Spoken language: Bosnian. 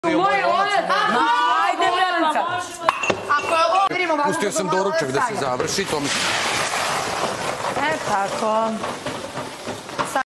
Ajde, Branka. Pustio sam doručak da se završi, to mi... E, tako.